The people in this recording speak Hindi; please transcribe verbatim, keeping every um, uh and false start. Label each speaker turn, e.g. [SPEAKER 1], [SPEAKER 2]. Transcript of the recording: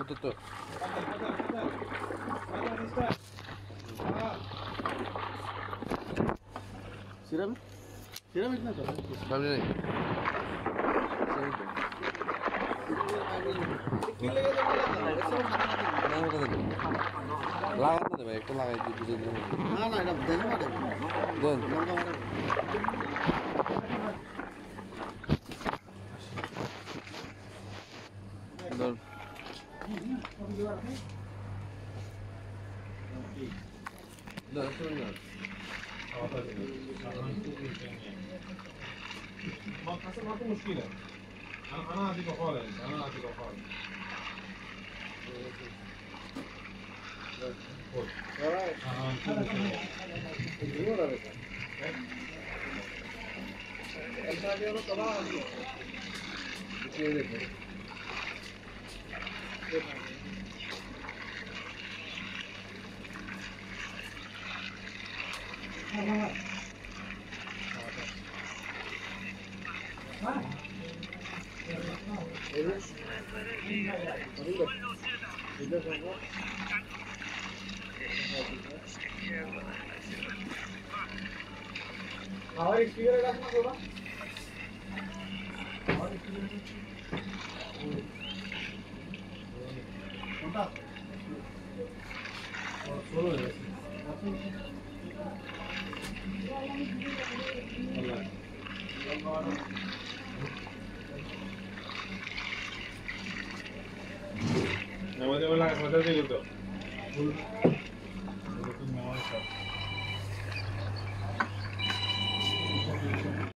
[SPEAKER 1] তো তো
[SPEAKER 2] সিরাম সিরামিক না তো
[SPEAKER 1] ভাবলি নাই লাগাত না ভাই একটু লাগাই দিই বুঝে দিই
[SPEAKER 2] না না এটা দেখো না
[SPEAKER 1] দেন ধর ধর শুনুন না
[SPEAKER 3] ما حصل معكم مشكلة أنا أنا أعطيك خالص أنا أعطيك خالص हमारे स्पीकर का ना होगा हमारे स्पीकर छोटा और सोलो है नमस्ते बोला मदद नहीं करते